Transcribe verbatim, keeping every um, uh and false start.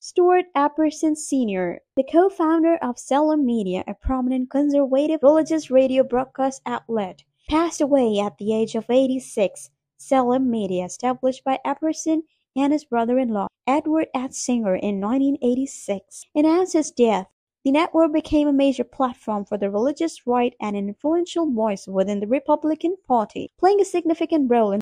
Stuart Epperson Senior, the co-founder of Salem Media, a prominent conservative religious radio broadcast outlet, passed away at the age of eighty-six. Salem Media, established by Epperson and his brother-in-law, Edward Singer, in nineteen eighty-six. Announced his death, the network became a major platform for the religious right and an influential voice within the Republican Party, playing a significant role in